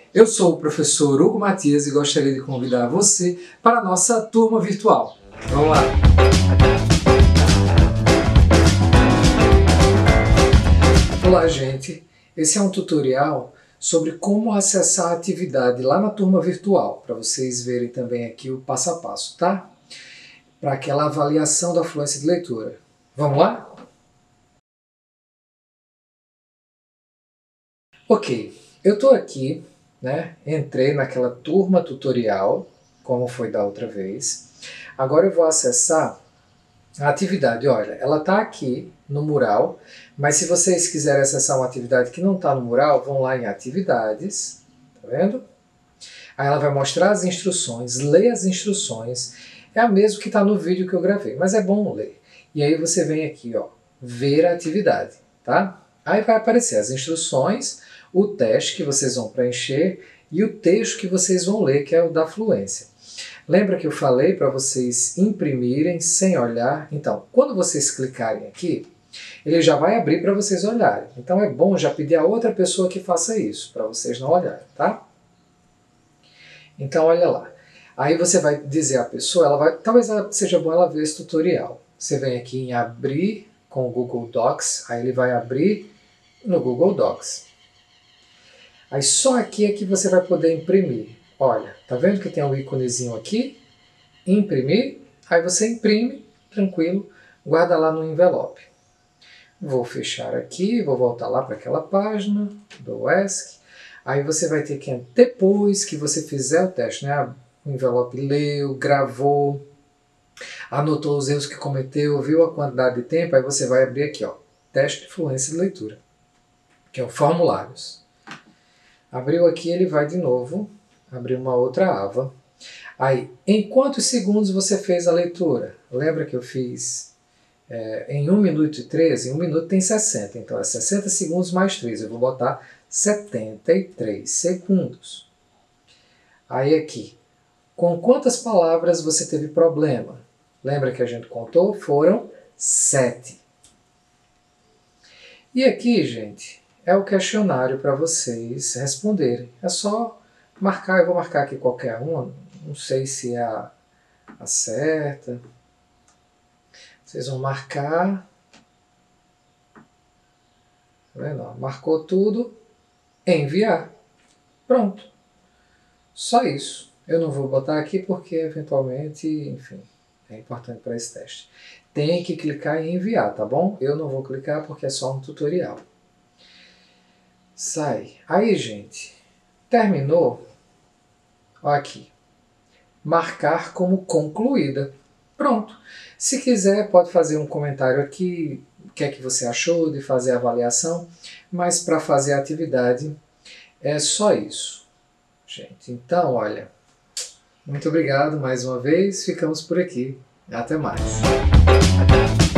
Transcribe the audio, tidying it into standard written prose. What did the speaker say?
Eu sou o professor Hugo Matias e gostaria de convidar você para a nossa turma virtual. Vamos lá! Olá, gente! Esse é um tutorial sobre como acessar a atividade lá na turma virtual, para vocês verem também aqui o passo a passo, tá? Para aquela avaliação da fluência de leitura. Vamos lá? Ok, eu estou aqui, né? Entrei naquela turma tutorial, como foi da outra vez. Agora eu vou acessar a atividade. Olha, ela está aqui no mural, mas se vocês quiserem acessar uma atividade que não está no mural, vão lá em atividades, tá vendo? Aí ela vai mostrar as instruções, lê as instruções, é a mesma que está no vídeo que eu gravei, mas é bom ler. E aí você vem aqui, ó, ver a atividade, tá? Aí vai aparecer as instruções, o teste que vocês vão preencher e o texto que vocês vão ler, que é o da fluência. Lembra que eu falei para vocês imprimirem sem olhar? Então, quando vocês clicarem aqui, ele já vai abrir para vocês olharem. Então é bom já pedir a outra pessoa que faça isso, para vocês não olharem, tá? Então olha lá. Aí você vai dizer à pessoa, talvez seja bom ela ver esse tutorial. Você vem aqui em abrir com o Google Docs, aí ele vai abrir no Google Docs. Aí só aqui é que você vai poder imprimir. Olha, tá vendo que tem um íconezinho aqui? Imprimir, aí você imprime, tranquilo, guarda lá no envelope. Vou fechar aqui, vou voltar lá para aquela página do ESC. Aí você vai ter que, depois que você fizer o teste, né? O envelope leu, gravou, anotou os erros que cometeu, viu a quantidade de tempo, aí você vai abrir aqui, ó, teste de fluência de leitura, que é o formulários. Abriu aqui, ele vai de novo abrir uma outra aba. Aí, em quantos segundos você fez a leitura? Lembra que eu fiz em 1 minuto e 13? 1 minuto tem 60, então é 60 segundos mais 3. Eu vou botar 73 segundos. Aí aqui, com quantas palavras você teve problema? Lembra que a gente contou? Foram 7. E aqui, gente, é o questionário para vocês responderem. É só marcar, eu vou marcar aqui qualquer uma, não sei se é a certa. Vocês vão marcar. Tá vendo? Marcou tudo, enviar. Pronto. Só isso. Eu não vou botar aqui porque eventualmente, enfim, é importante para esse teste. Tem que clicar em enviar, tá bom? Eu não vou clicar porque é só um tutorial. Sai. Aí, gente, terminou. Ó aqui. Marcar como concluída. Pronto. Se quiser, pode fazer um comentário aqui, o que é que você achou de fazer a avaliação, mas para fazer a atividade é só isso. Gente, então, olha, muito obrigado mais uma vez, ficamos por aqui. Até mais.